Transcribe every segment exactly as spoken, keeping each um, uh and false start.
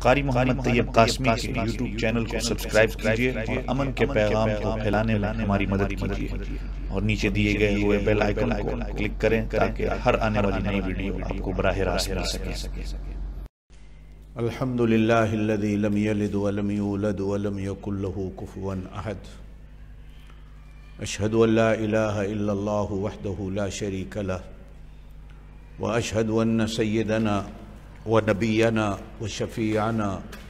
कारी मोहम्मद तैयब कासमी के YouTube channel को सब्सक्राइब कीजिए और अमन के पैगाम को फैलाने में हमारी मदद कीजिए और नीचे दिए गए हुए बेल आइकन को क्लिक करें ताकि हर आने वाली नई वीडियो आपको बराह रास्त मिल सके। अल्हम्दुलिल्लाहिल्लज़ी लम यलिद व लम यूलद व लम यकुल लहू कुफुवन अहद। अशहदु अल्ला इलाहा इल्लल्लाहु वहदहु ला शरीका लह व अशहदु अन्न सय्यदना व नबियना व शफीअना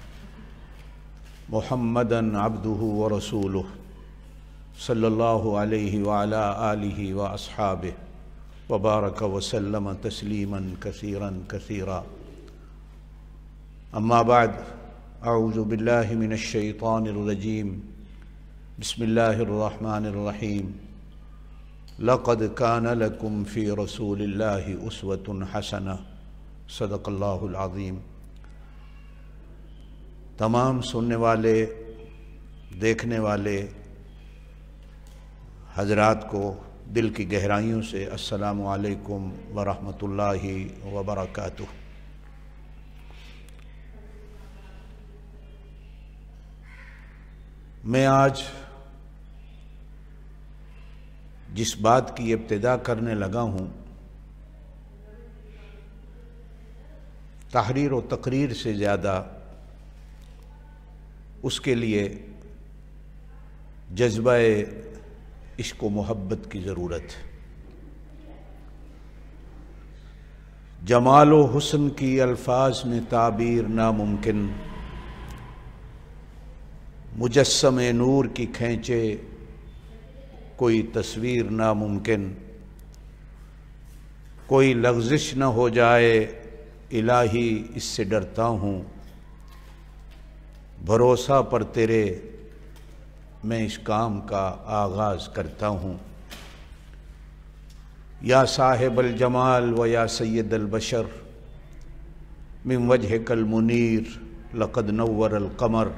मुहम्मदन अब्दुहु व रसूलुहु सल्लल्लाहु अलैहि व अला आलिहि व अस्हाबिहि व बारक व सल्लम तस्लीमन कसीरन कसीरा। अम्मा बाद, अऊज़ु बिल्लाहि मिनश शैतानिर रजीम, बिस्मिल्लाहिर रहमानिर रहीम। लक़द कान लकुम फ़ी रसूलिल्लाहि उस्वतुन हसना, सदक़ल्लाहुल अज़ीम। तमाम सुनने वाले देखने वाले हज़रात को दिल की गहराइयों से अस्सलामु अलैकुम व रहमतुल्लाहि व बरकातुहू। मैं आज जिस बात की इब्तिदा करने लगा हूँ, तहरीर और तकरीर से ज़्यादा उसके लिए जज्बा-ए इश्क़ व मोहब्बत की ज़रूरत है। जमाल व हुस्न की अल्फाज में ताबीर नामुमकिन, मुजस्सम-ए नूर की खींचे कोई तस्वीर नामुमकिन। कोई लग़ज़िश न हो जाए इलाही इससे डरता हूँ, भरोसा पर तेरे मैं इस काम का आगाज़ करता हूँ। या साहिबल जमाल व या सय्यदल बशर, मिन वजहिकल मुनीर लक़द नव्वरल क़मर।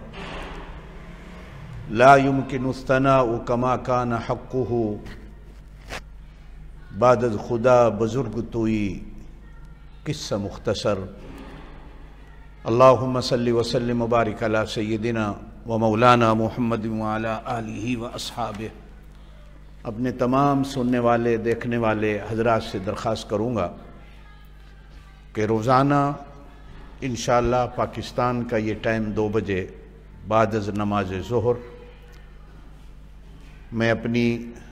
ला युमकिनु इस्तनाउ कमा कान हक़्क़ुहु, बादद खुदा बुज़ुर्ग तुई किस्सा मुख्तसर। अल्लाहुम्मा सल्लि व सल्लिम व बारिक अला सय्यदिना व मौलाना मुहम्मद व अला आलिहि व अस्हाबिहि। अपने तमाम सुनने वाले देखने वाले हज़रात से दरख्वास्त करूँगा कि रोज़ाना इंशाअल्लाह पाकिस्तान का ये टाइम दो बजे बाद अज़ नमाज ज़ोहर मैं अपनी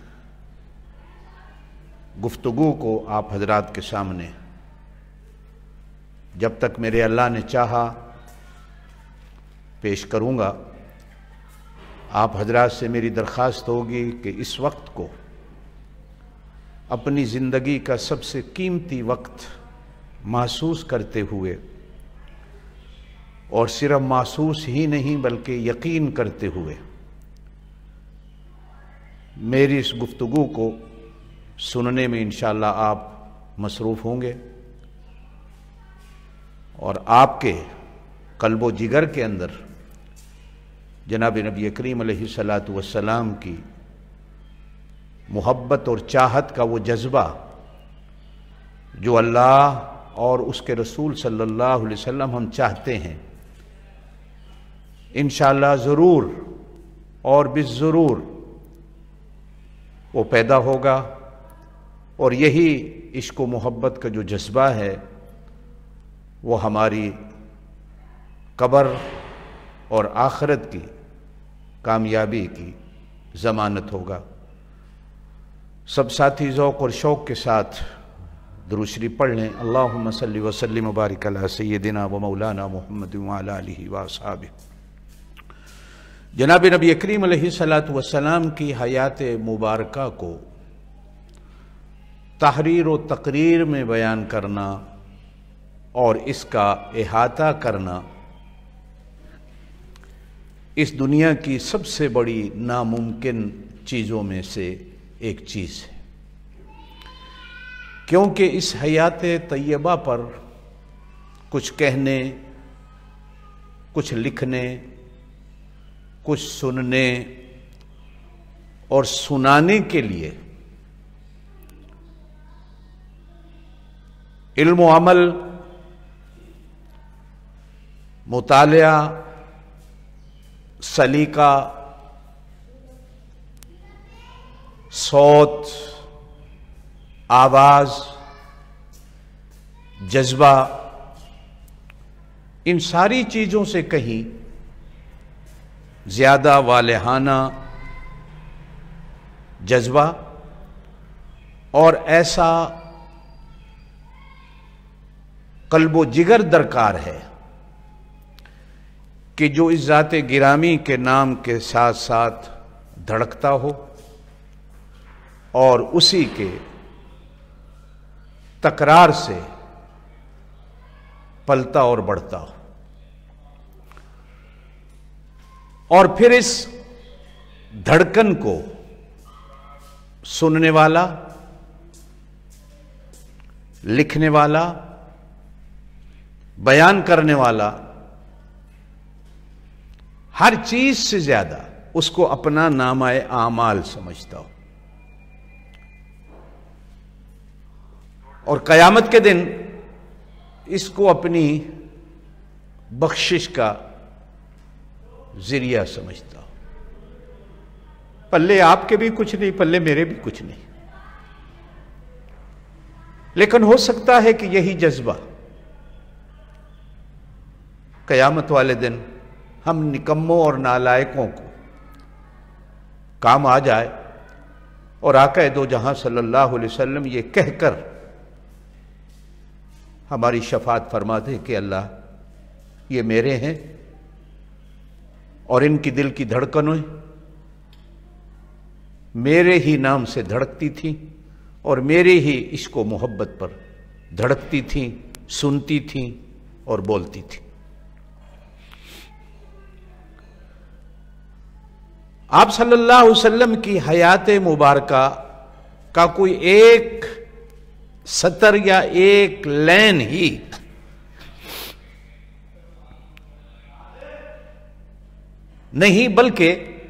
गुफ्तगू को आप हज़रात के सामने, जब तक मेरे अल्लाह ने चाहा, पेश करूँगा। आप हज़रात से मेरी दरख्वास्त होगी कि इस वक्त को अपनी ज़िंदगी का सबसे कीमती वक्त महसूस करते हुए, और सिर्फ महसूस ही नहीं बल्कि यकीन करते हुए मेरी इस गुफ्तगू को सुनने में इंशाअल्लाह आप मसरूफ़ होंगे और आपके क़ल्ब व जिगर के अंदर जनाब नबी करीम अलैहिस्सलातु वस्सलाम की मोहब्बत और चाहत का वो जज्बा जो अल्लाह और उसके रसूल सल्लल्लाहु अलैहि वसल्लम हम चाहते हैं, इंशाअल्लाह ज़रूर और बिज़रूर वो पैदा होगा। और यही इश्क़ व मोहब्बत का जो जज्बा है वो हमारी कब्र और आखिरत की कामयाबी की ज़मानत होगा। सब साथी ज़ौक़ और शौक़ के साथ दुरूद शरीफ पढ़ लें। अल्लाहुम्मा सल्लि व सल्लिम व बारिक अला सय्यदिना व मौलाना मुहम्मद व अला आलिहि व अस्हाबिहि। जनाब नबी करीम अलैहिस्सलातु वस्सलाम की हयात मुबारका को तहरीर व तकरीर में बयान करना और इसका इहाता करना इस दुनिया की सबसे बड़ी नामुमकिन चीज़ों में से एक चीज़ है, क्योंकि इस हयात तैयबा पर कुछ कहने, कुछ लिखने, कुछ सुनने और सुनाने के लिए इल्म व अमल मुतालिया, सलीका, सौत, आवाज, जज्बा, इन सारी चीजों से कहीं ज्यादा वालेहाना जज्बा और ऐसा कल्बो जिगर दरकार है कि जो इस ज़ात गिरामी के नाम के साथ साथ धड़कता हो और उसी के तकरार से पलता और बढ़ता हो, और फिर इस धड़कन को सुनने वाला, लिखने वाला, बयान करने वाला हर चीज से ज्यादा उसको अपना नामाए आमाल समझता हो। और कयामत के दिन इसको अपनी बख्शिश का जरिया समझता हो। पल्ले आपके भी कुछ नहीं, पल्ले मेरे भी कुछ नहीं, लेकिन हो सकता है कि यही जज्बा कयामत वाले दिन हम निकम्मों और नालायकों को काम आ जाए और आका दो जहां सल्लल्लाहु अलैहि वसल्लम ये कहकर हमारी शफात फरमा दे कि अल्लाह ये मेरे हैं और इनकी दिल की धड़कनें मेरे ही नाम से धड़कती थी और मेरे ही इश्को मोहब्बत पर धड़कती थी, सुनती थी और बोलती थी। आप सल्लल्लाहु अलैहि वसल्लम की हयात मुबारका का कोई एक सतर या एक लाइन ही नहीं बल्कि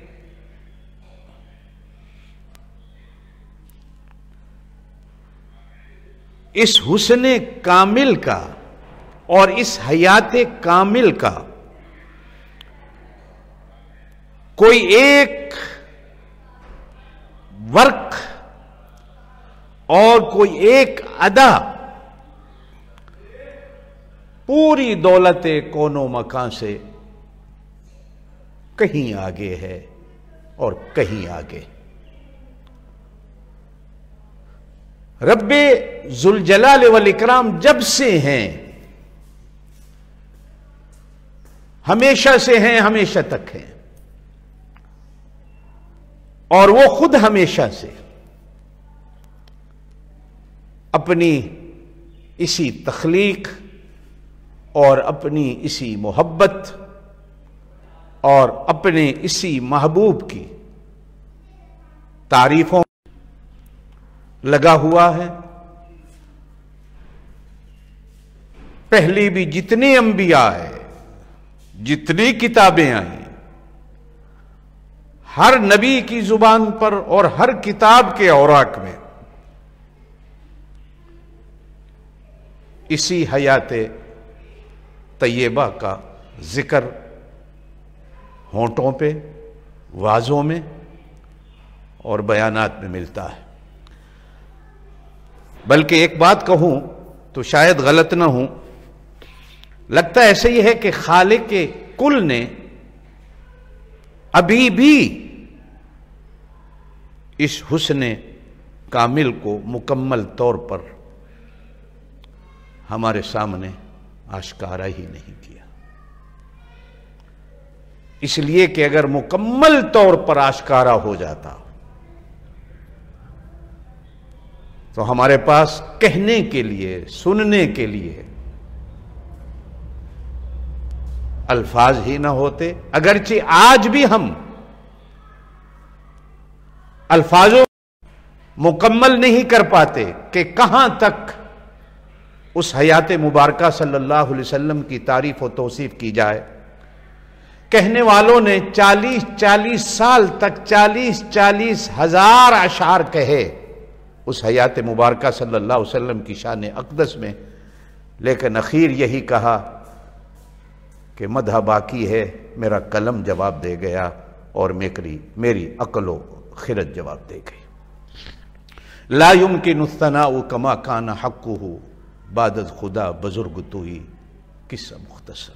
इस हुस्ने कामिल का और इस हयात कामिल का कोई एक वर्क और कोई एक अदा पूरी दौलत कोनो मकान से कहीं आगे है और कहीं आगे। रब्बे जुल जलाल वल इकराम जब से हैं, हमेशा से हैं, हमेशा तक हैं, और वो खुद हमेशा से अपनी इसी तख्लीक और अपनी इसी मोहब्बत और अपने इसी महबूब की तारीफों लगा हुआ है। पहली भी जितने अंबिया आए, जितनी किताबें आई, हर नबी की जुबान पर और हर किताब के औराक में इसी हयाते तैयबा का जिक्र होंठों पे, वाजों में और बयानात में मिलता है। बल्कि एक बात कहूं तो शायद गलत ना हूं, लगता ऐसे ही है कि खालिक के कुल ने अभी भी इस हुस्ने कामिल को मुकम्मल तौर पर हमारे सामने आश्कारा ही नहीं किया। इसलिए कि अगर मुकम्मल तौर पर आश्कारा हो जाता तो हमारे पास कहने के लिए, सुनने के लिए अल्फाज ही ना होते। अगरचे आज भी हम अल्फाजों मुकम्मल नहीं कर पाते कि कहां तक उस हयात मुबारका सल्लल्लाहु अलैहि वसल्लम की तारीफ और तौसीफ की जाए। कहने वालों ने चालीस चालीस साल तक चालीस चालीस हजार अशार कहे उस हयात मुबारका सल्लल्लाहु अलैहि वसल्लम की शान अक़दस में, लेकिन अखीर यही कहा कि मदह बाकी है, मेरा कलम जवाब दे गया और मेरी मेरी अक्लो खिरत जवाब दे गई। ला युमकिनु सनाउ कमा काना हक्कुहु बादत खुदा बुजुर्ग तुई, किस्सा मुख्तसर।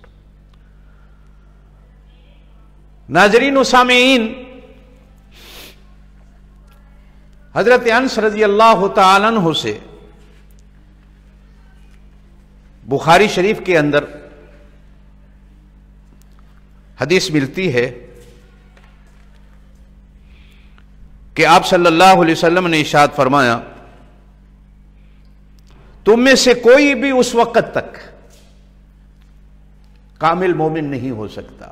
नाजरीन व सामीन, हजरत अनस रजी अल्लाह तआला अन्हु से बुखारी शरीफ के अंदर हदीस मिलती है कि आप सल्लल्लाहु अलैहि वसल्लम ने इरशाद फरमाया, तुम में से कोई भी उस वक्त तक कामिल मोमिन नहीं हो सकता,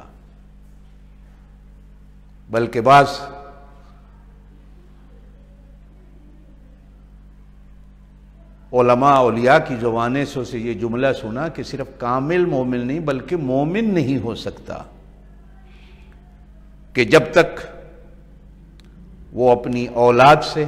बल्कि बाज उलमा औलिया की ज़ुबान से ये जुमला सुना कि सिर्फ कामिल मोमिन नहीं बल्कि मोमिन नहीं हो सकता कि जब तक वो अपनी औलाद से,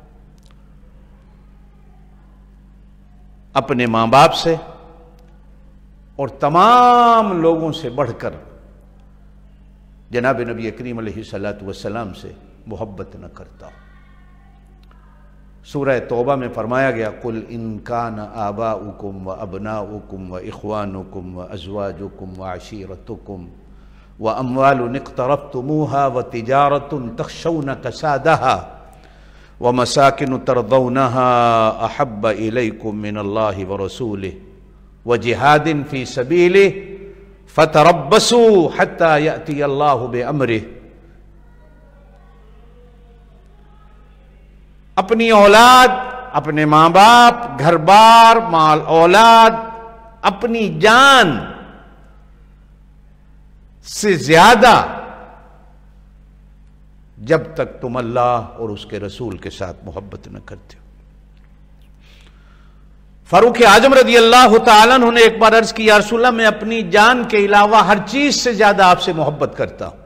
अपने मां बाप से और तमाम लोगों से बढ़कर जनाब नबी करीम अलैहिस्सलातु वस्सलाम से मोहब्बत न करता हो। सूरह तौबा में फरमाया गया, कुल इन कान आबाउकुम व अबनाउकुम व इख्वानुकुम व अज़वाजुकुम व अशीरतुकुम व अम्वालुन इक़्तरफ़्तुमूहा व तिजारतुन तख़शौना कसादहा व मसाकिन तरदौनहा अहब्ब इलैकुम मिनल्लाहि व रसूलिहि व जिहादिन फ़ी सबीलिहि फ़तरब्बसू हत्ता यअती अल्लाहु बिअम्रिहि। अपनी औलाद, अपने मां बाप, घर बार, माल औलाद, अपनी जान से ज्यादा जब तक तुम अल्लाह और उसके रसूल के साथ मोहब्बत न करते हो। फारूक आजम रदी अल्लाह तआला अन्हु ने एक बार अर्ज की, या रसूलल्लाह, मैं अपनी जान के अलावा हर चीज से ज्यादा आपसे मोहब्बत करता हूं।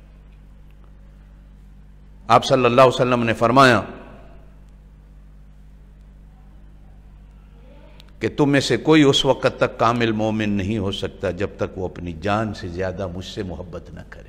आप सल्लल्लाहु अलैहि वसल्लम ने फरमाया कि तुम में से कोई उस वक्त तक कामिल मोमिन नहीं हो सकता जब तक वो अपनी जान से ज्यादा मुझसे मोहब्बत न करे।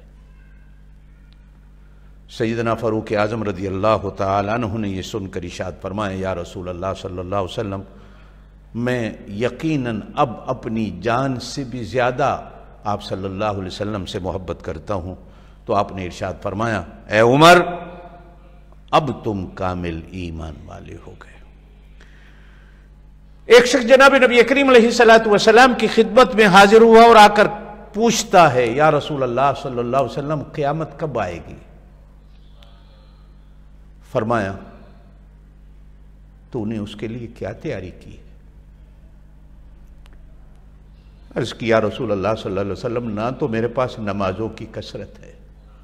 सैयदना फारूक आजम रदी अल्लाह तआला अन्हु ने यह सुनकर इरशाद फरमाया, या रसूल अल्लाह सल्लल्लाहु अलैहि वसल्लम, मैं यकीनन अब अपनी जान से भी ज्यादा आप सल्लल्लाहु अलैहि वसल्लम से मोहब्बत करता हूं। तो आपने इरशाद फरमाया, ए उमर, अब तुम कामिल ईमान वाले हो गए। एक शख्स जनाब नबी करीम अलैहिस्सलातु वस्सलाम की खिदमत में हाजिर हुआ और आकर पूछता है, या रसूल अल्लाह सल्लल्लाहु अलैहि वसल्लम, क़यामत कब आएगी? फरमाया, तूने उसके लिए क्या तैयारी की है? अर्ज की, या रसूल अल्लाह सल्लल्लाहु अलैहि वसल्लम, ना तो मेरे पास नमाजों की कसरत है,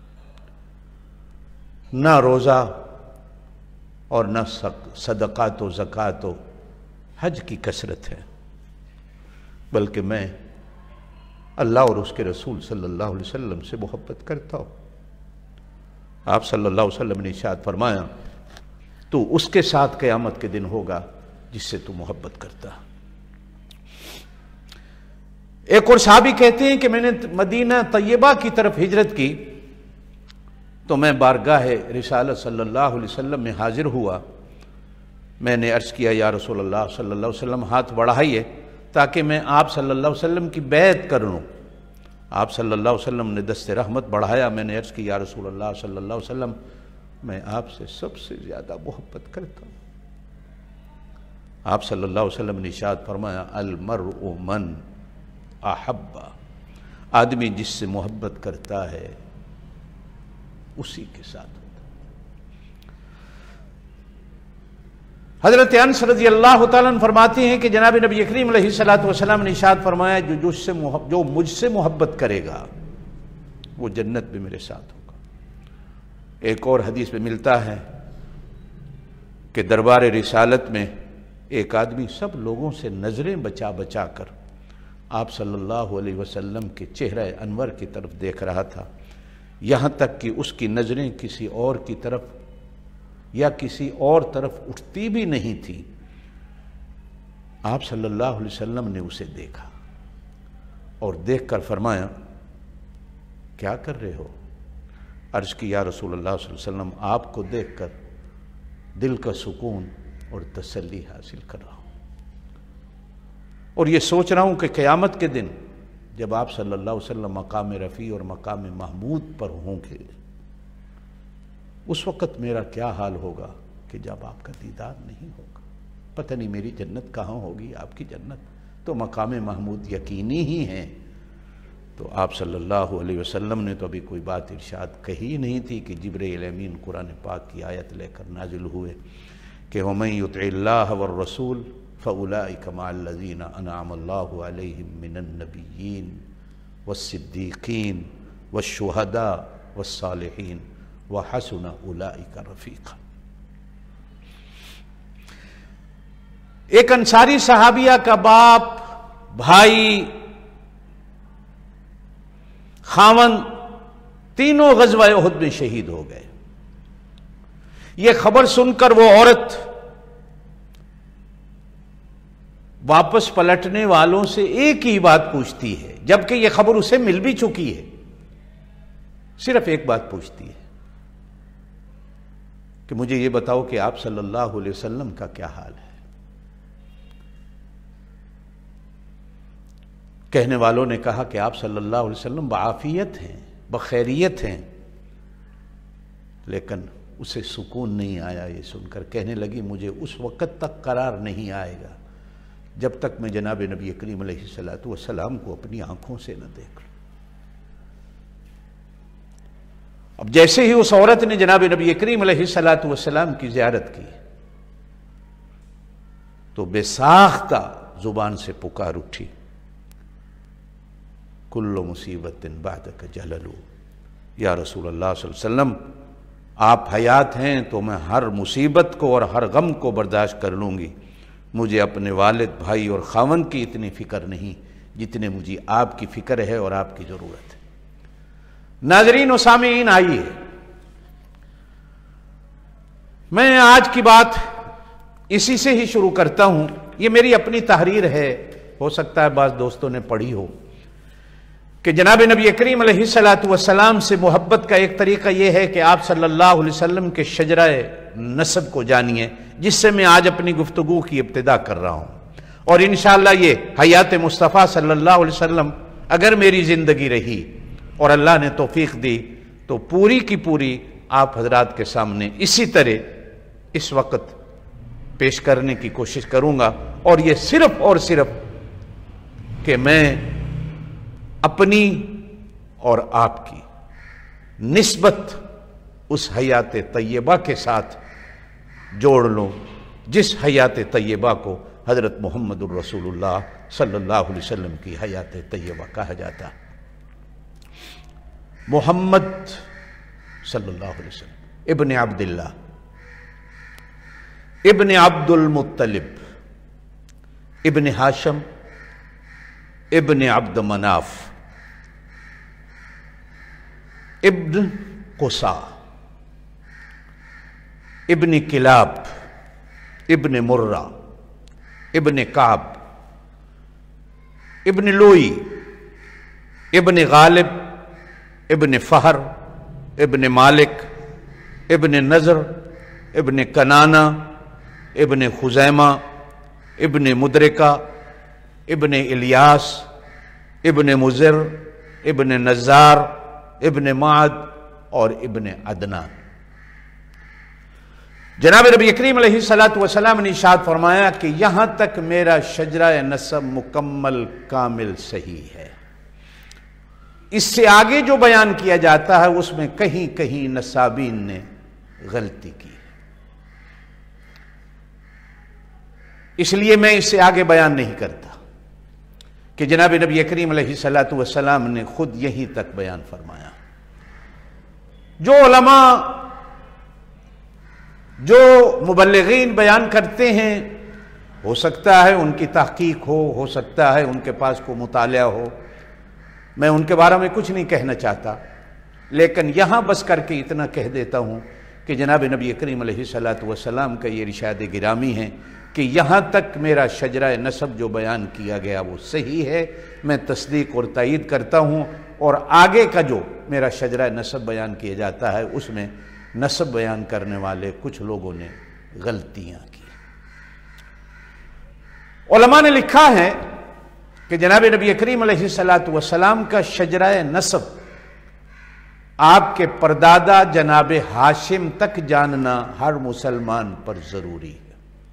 ना रोजा और ना सदक़ात व ज़कात व हज की कसरत है, बल्कि मैं अल्लाह और उसके रसूल सल्लल्लाहु अलैहि वसल्लम से मोहब्बत करता हूं। आप सल्लल्लाहु अलैहि वसल्लम ने इरशाद फरमाया, तू उसके साथ क़यामत के दिन होगा जिससे तू मोहब्बत करता। एक और सहाबी कहते हैं कि मैंने मदीना तैयबा की तरफ हिजरत की तो मैं बारगाह रिसालत सल्लल्लाहु अलैहि वसल्लम में हाजिर हुआ। मैंने अर्ज किया, या रसूल अल्लाह सल्लल्लाहु अलैहि वसल्लम, हाथ बढ़ाइए ताकि मैं आप सल्लल्लाहु अलैहि वसल्लम की बैत कर लूँ। आप सल्लल्लाहु अलैहि वसल्लम ने दस्ते रहमत बढ़ाया। मैंने अर्ज की, या रसूल अल्लाह सल्लल्लाहु अलैहि वसल्लम, मैं आपसे सबसे ज्यादा मोहब्बत करता हूँ। आप सल्लल्लाहु अलैहि वसल्लम ने इरशाद फरमाया, अल मर्उ मन अहब्बा, आदमी जिससे मोहब्बत करता है उसी के साथ। हजरत अनस रज़ी अल्लाह तआला अन्हु फरमाते हैं कि जनाब नबी करीम अलैहिस्सलातु वस्सलाम ने इरशाद फरमाया, जो मुझसे जो मुझसे मोहब्बत करेगा वो जन्नत भी मेरे साथ होगा। एक और हदीस में मिलता है कि दरबार रिसालत में एक आदमी सब लोगों से नजरें बचा बचा कर आप सल्लल्लाहु अलैहि वसल्लम के चेहरे अनवर की तरफ देख रहा था, यहां तक कि उसकी नजरें किसी और की तरफ या किसी और तरफ उठती भी नहीं थी। आप सल्लल्लाहु अलैहि वसल्लम ने उसे देखा और देखकर फरमाया, क्या कर रहे हो? अर्ज़ की, या रसूलल्लाह सल्लल्लाहु अलैहि वसल्लम, आपको देखकर दिल का सुकून और तसल्ली हासिल कर रहा हूँ, और ये सोच रहा हूँ कि क़यामत के दिन जब आप सल्लल्लाहु अलैहि वसल्लम मकाम रफ़ी और मकाम महमूद पर होंगे, उस वक़्त मेरा क्या हाल होगा कि जब आपका दीदार नहीं होगा। पता नहीं मेरी जन्नत कहाँ होगी, आपकी जन्नत तो मकाम महमूद यकीनी ही है। तो आप सल्लल्लाहु अलैहि वसल्लम ने तो अभी कोई बात इरशाद कही नहीं थी कि जिब्रील अमीन कुरान पाक की आयत लेकर नाजिल हुए कि वमन युतिल्लाह वर रसूल फ़उलाइका मअल्लज़ीना अनअमल्लाहु अलैहिम मिनन नबिय्यीन वस्सिद्दीक़ीन वश्शुहदा वस्सालिहीन व हसुन उलाइका रफ़ीक़ा। एक अंसारी सहाबिया का बाप, भाई, खावन तीनों ग़ज़वा उहद में शहीद हो गए। यह खबर सुनकर वो औरत वापस पलटने वालों से एक ही बात पूछती है, जबकि यह खबर उसे मिल भी चुकी है। सिर्फ एक बात पूछती है कि मुझे यह बताओ कि आप सल्लल्लाहु अलैहि वसल्लम का क्या हाल है। कहने वालों ने कहा कि आप सल्लल्लाहु अलैहि वसल्लम बआफियत हैं, बखैरियत हैं, लेकिन उसे सुकून नहीं आया ये सुनकर। कहने लगी, मुझे उस वक़्त तक करार नहीं आएगा जब तक मैं जनाब नबी करीम अलैहिस्सलातु वस्सलाम को अपनी आंखों से न देख लूं। अब जैसे ही उस औरत ने जनाब नबी करीम अलैहिस्सलातु वस्सलाम की ज़ियारत की तो बेसाख्ता जुबान से पुकार उठी, कुल्लु मुसीबतिन बादक जललू, या रसूलल्लाह सल्लल्लाहु अलैहि वसल्लम, आप हयात हैं तो मैं हर मुसीबत को और हर गम को बर्दाश्त कर लूँगी। मुझे अपने वालिद, भाई और खावन की इतनी फ़िक्र नहीं जितने मुझे आपकी फ़िक्र है और आपकी ज़रूरत है। नाज़रीन व सामीईन, आइए मैं आज की बात इसी से ही शुरू करता हूँ। ये मेरी अपनी तहरीर है, हो सकता है बाज़ दोस्तों ने पढ़ी हो, कि जनाब नबी करीम अलैहिस्सलातु वस्सलाम से मोहब्बत का एक तरीका यह है कि आप सल्लल्लाहु अलैहि वसल्लम के शजराए नसब को जानिए, जिससे मैं आज अपनी गुफ्तगू की इब्तिदा कर रहा हूँ। और इंशाअल्लाह ये हयात मुस्तफ़ा सल्लल्लाहु अलैहि वसल्लम अगर मेरी ज़िंदगी रही और अल्लाह ने तौफीक दी तो पूरी की पूरी आप हजरात के सामने इसी तरह इस वक्त पेश करने की कोशिश करूँगा। और ये सिर्फ और सिर्फ कि मैं अपनी और आपकी निस्बत उस हयात तय्यबा के साथ जोड़ लूँ जिस हयात तय्यबा को हज़रत मुहम्मदुर रसूलुल्लाह सल्लल्लाहु अलैहि वसल्लम की हयात तय्यबा कहा जाता। मोहम्मद सल्लल्लाहु अलैहि वसल्लम इब्ने अब्दुल्लाह इब्ने अब्दुल मुत्तलिब इब्ने हाशम इब्ने अब्द मनाफ इब्न कुसा इब्न किलाब इब्न मुर्रा इब्न काब इब्न लोई इब्न गालिब इब्न फहर इब्न मालिक इब्न नज़र इब्न कनाना इब्न खुज़ैमा इब्न मुदरिका इब्न इलियास इब्न मुज़िर इब्न नज़ार इब्न माद और इब्न अदनान। जनाब नबी करीम अलैहिस्सलातु वस्सलाम ने इरशाद फरमाया कि यहां तक मेरा शजरा नसब मुकम्मल कामिल सही है। इससे आगे जो बयान किया जाता है उसमें कहीं कहीं नसाबीन ने गलती की, इसलिए मैं इससे आगे बयान नहीं करता कि जनाब नबी करीम अलैहिस्सलातु वस्सलाम ने खुद यहीं तक बयान फरमाया। जो उलमा, जो मुबल्लिगीन बयान करते हैं, हो सकता है उनकी तहकीक हो हो सकता है उनके पास को मुतालिया हो, मैं उनके बारे में कुछ नहीं कहना चाहता, लेकिन यहाँ बस करके इतना कह देता हूँ कि जनाब नबी करीम अलैहिस्सलातु वस्सलाम का ये इरशाद गिरामी है कि यहाँ तक मेरा शजरा नसब जो बयान किया गया वो सही है, मैं तस्दीक और तायीद करता हूँ, और आगे का जो मेरा शजरा नसब बयान किया जाता है उसमें नसब बयान करने वाले कुछ लोगों ने गलतियाँ की। उलमा ने लिखा है कि जनाब नबी करीम अलैहिस्सलातु वस्सलाम का शजरा नसब आपके परदादा जनाब हाशिम तक जानना हर मुसलमान पर जरूरी है।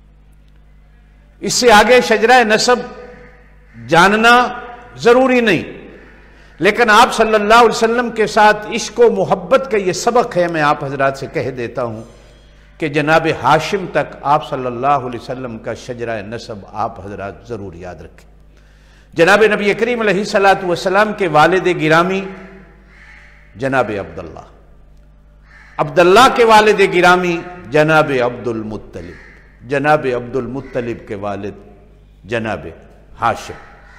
इससे आगे शजरा नसब जानना जरूरी नहीं, लेकिन आप सल्लल्लाहु अलैहि वसल्लम के साथ इश्क व मोहब्बत का ये सबक है। मैं आप हजरात से कह देता हूं कि जनाब हाशिम तक आप सल्लल्लाहु अलैहि वसल्लम का शजरा नसब आप हजरात जरूर याद रखें। जनाब नबी करीम अलैहिस्सलातु वस्सलाम के वालिद गिरामी जनाब अब्दुल्ला, अब्दुल्ला के वालिद गिरामी जनाब अब्दुल मुत्तलिब, जनाब अब्दुल मुत्तलिब के वालिद जनाब हाशिम।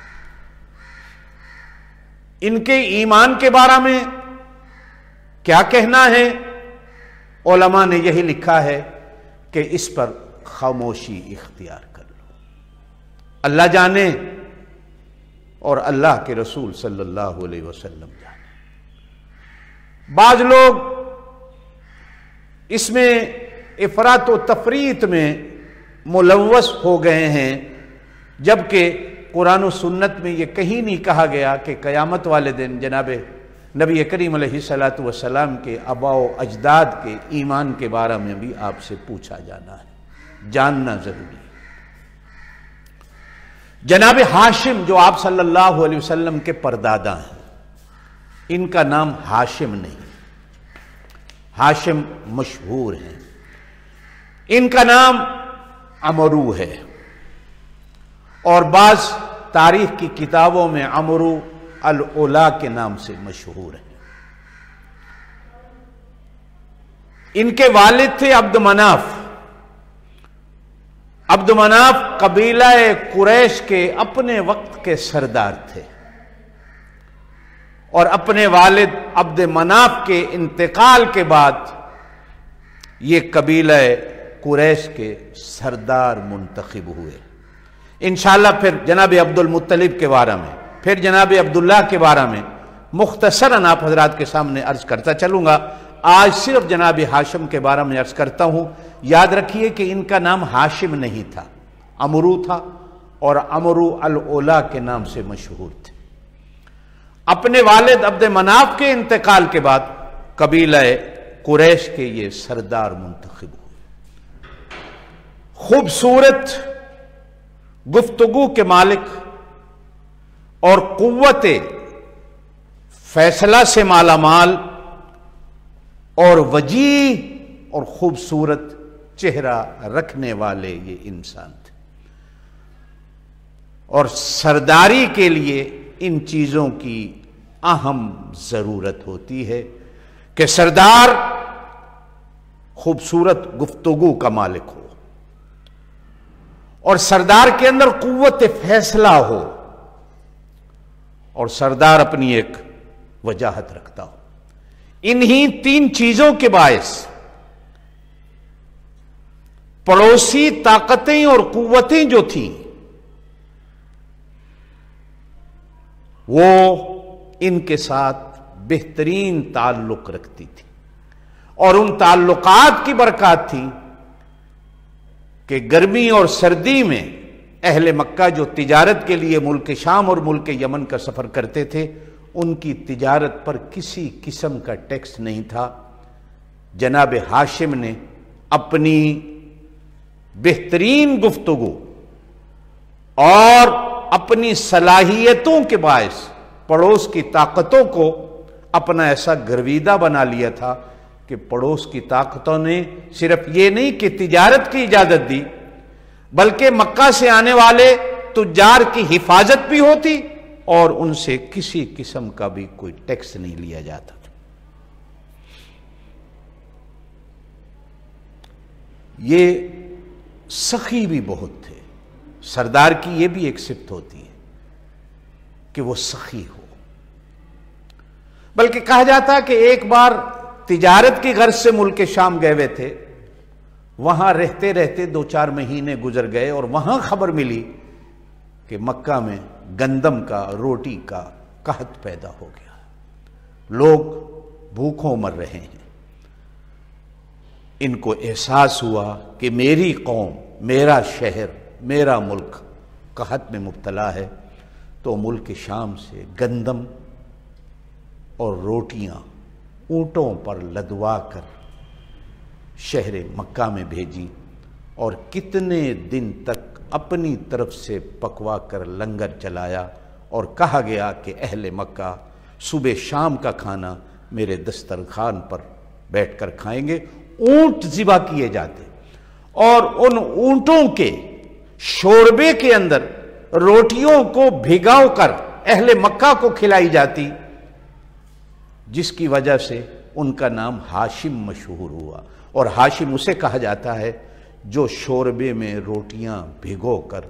इनके ईमान के बारे में क्या कहना है? उलमा ने यही लिखा है कि इस पर खामोशी इख्तियार कर लो, अल्लाह जाने और अल्लाह के रसूल सल्लल्लाहु अलैहि वसल्लम जाने। बाज लोग इसमें इफरात व तफरीत में मुलव्वस हो गए हैं, जबकि कुरान और सुन्नत में यह कहीं नहीं कहा गया कि क़यामत वाले दिन जनाब नबी करीम अलैहिस्सलातु वस्सलाम के आबाओ अजदाद के ईमान के बारे में भी आपसे पूछा जाना है, जानना जरूरी है। जनाब हाशिम जो आप सल्लल्लाहु अलैहि वसल्लम के परदादा हैं, इनका नाम हाशिम नहीं, हाशिम मशहूर है, इनका नाम अमरू है, और बाज तारीख की किताबों में अमरू अल ओला के नाम से मशहूर है। इनके वालिद थे अब्द मनाफ। अब्द मनाफ कबीला कुरैश के अपने वक्त के सरदार थे, और अपने वालिद अब्द मनाफ के इंतकाल के बाद ये कबीला कुरैश के सरदार मुंतखब हुए। इंशाअल्लाह फिर जनाब अब्दुल मुत्तलिब के बारे में, फिर जनाब अब्दुल्ला के बारे में मुख्तसरन आप हजरात के सामने अर्ज करता चलूंगा। आज सिर्फ जनाब हाशिम के बारे में अर्ज करता हूं। याद रखिए कि इनका नाम हाशिम नहीं था, अमरू था, और अमरू अल ओला के नाम से मशहूर थे। अपने वालिद अब्द मनाफ के इंतकाल के बाद कबीला कुरैश के ये सरदार मुंतखब हुए। खूबसूरत गुफ्तगू के मालिक और कुव्वत फैसला से मालामाल और वजीह और खूबसूरत चेहरा रखने वाले ये इंसान थे, और सरदारी के लिए इन चीजों की अहम जरूरत होती है कि सरदार खूबसूरत गुफ्तगू का मालिक हो, और सरदार के अंदर कुव्वत फैसला हो, और सरदार अपनी एक वजाहत रखता हो। इन्हीं तीन चीजों के बायस पड़ोसी ताकतें और कुव्वतें जो थी वो इनके साथ बेहतरीन ताल्लुक रखती थी, और उन ताल्लुकात की बरकत थी कि गर्मी और सर्दी में अहले मक्का जो तिजारत के लिए मुल्क शाम और मुल्क यमन का सफर करते थे, उनकी तिजारत पर किसी किस्म का टैक्स नहीं था। जनाब हाशिम ने अपनी बेहतरीन गुफ्तगू और अपनी सलाहियतों के बायस पड़ोस की ताकतों को अपना ऐसा गर्विदा बना लिया था कि पड़ोस की ताकतों ने सिर्फ ये नहीं कि तिजारत की इजाजत दी, बल्कि मक्का से आने वाले तुजार की हिफाजत भी होती और उनसे किसी किस्म का भी कोई टैक्स नहीं लिया जाता था। ये सखी भी बहुत थे। सरदार की ये भी एक सिफ्त होती है कि वो सखी हो। बल्कि कहा जाता है कि एक बार तिजारत की गर्ज से मुल्क शाम गए हुए थे, वहां रहते रहते दो चार महीने गुजर गए और वहां खबर मिली कि मक्का में गंदम का, रोटी का कहत पैदा हो गया, लोग भूखों मर रहे हैं। इनको एहसास हुआ कि मेरी कौम, मेरा शहर, मेरा मुल्क कहत में मुब्तला है, तो मुल्क शाम से गंदम और रोटियां ऊंटों पर लदवा कर शहर मक्का में भेजी और कितने दिन तक अपनी तरफ से पकवा कर लंगर चलाया और कहा गया कि अहले मक्का सुबह शाम का खाना मेरे दस्तरखान पर बैठकर खाएंगे। ऊंट ज़िबा किए जाते और उन ऊंटों के शोरबे के अंदर रोटियों को भिगाव कर अहले मक्का को खिलाई जाती, जिसकी वजह से उनका नाम हाशिम मशहूर हुआ। और हाशिम उसे कहा जाता है जो शोरबे में रोटियां भिगो कर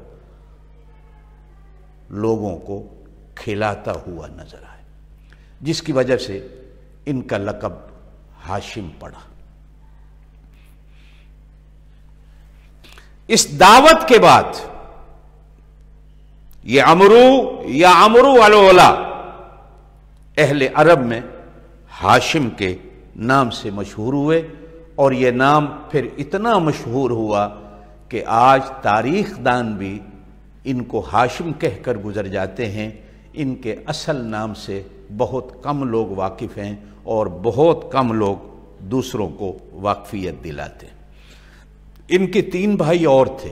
लोगों को खिलाता हुआ नजर आए, जिसकी वजह से इनका लक़ब हाशिम पड़ा। इस दावत के बाद ये अमरू या अमरू अल-ओला अहले अरब में हाशिम के नाम से मशहूर हुए और ये नाम फिर इतना मशहूर हुआ कि आज तारीख दान भी इनको हाशिम कहकर गुजर जाते हैं। इनके असल नाम से बहुत कम लोग वाकिफ़ हैं और बहुत कम लोग दूसरों को वाकफियत दिलाते हैं। इनके तीन भाई और थे,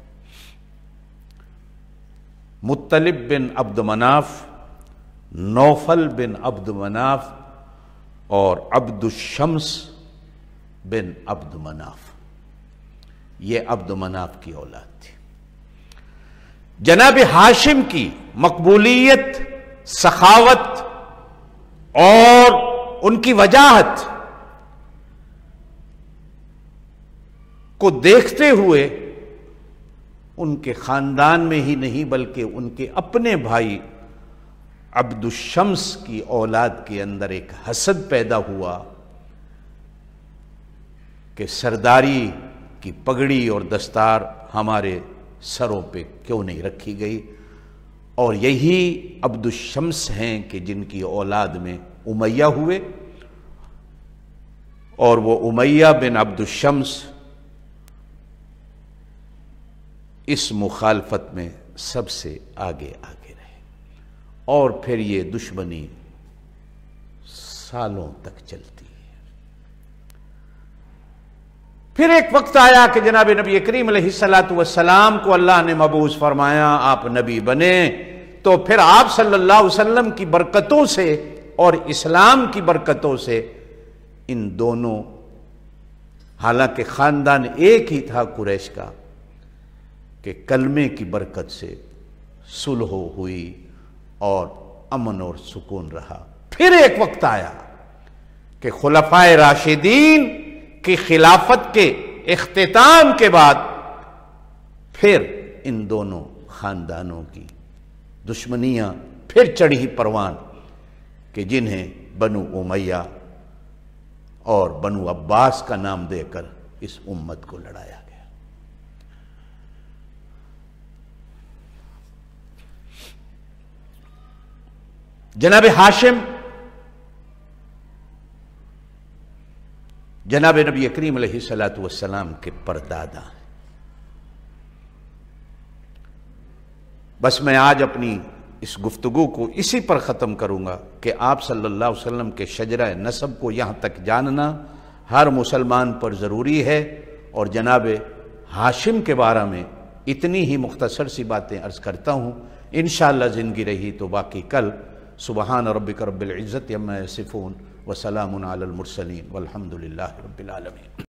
मुत्तलिब बिन अब्द मनाफ, नौफल बिन अब्द मनाफ और अब्दुशम्स बिन अब्द मनाफ। ये अब्द मनाफ की औलाद थी। जनाब हाशिम की मकबूलियत, सखावत और उनकी वजाहत को देखते हुए उनके खानदान में ही नहीं बल्कि उनके अपने भाई अब्दुशम्स की औलाद के अंदर एक हसद पैदा हुआ कि सरदारी की पगड़ी और दस्तार हमारे सरों पे क्यों नहीं रखी गई। और यही अब्दुशम्स हैं कि जिनकी औलाद में उमैया हुए और वो उमैया बिन अब्दुशम्स इस मुखालफत में सबसे आगे आगे रहे और फिर ये दुश्मनी सालों तक चलती। फिर एक वक्त आया कि जनाब नबी करीम अलैहिस्सलातु वस्सलाम को अल्लाह ने मबूस फरमाया, आप नबी बने, तो फिर आप सल्लल्लाहु अलैहि वसल्लम की बरकतों से और इस्लाम की बरकतों से इन दोनों, हालांकि खानदान एक ही था कुरैश का, कि कलमे की बरकत से सुलह हुई और अमन और सुकून रहा। फिर एक वक्त आया कि खुलफाए राशिदीन की खिलाफत के इख्तिताम के बाद फिर इन दोनों खानदानों की दुश्मनियां फिर चढ़ी परवान कि जिन्हें बनु उमैया और बनु अब्बास का नाम देकर इस उम्मत को लड़ाया गया। जनाब हाशिम जनाब नबी करीम अलैहिस्सलातु वस्सलाम के परदादा हैं। बस मैं आज अपनी इस गुफ्तगू को इसी पर ख़त्म करूँगा कि आप सल्लल्लाहु अलैहि वसल्लम के शजरा नसब को यहाँ तक जानना हर मुसलमान पर ज़रूरी है। और जनाब हाशिम के बारे में इतनी ही मुख्तसर सी बातें अर्ज़ करता हूँ। इंशाअल्लाह ज़िंदगी रही तो बाकी कल। सुबहान रब्बिक रब्बिल इज़्ज़ति अम्मा यसिफ़ून व सलामुन अलल मुरसलीन वल्हम्दुलिल्लाहि रब्बिल आलमीन।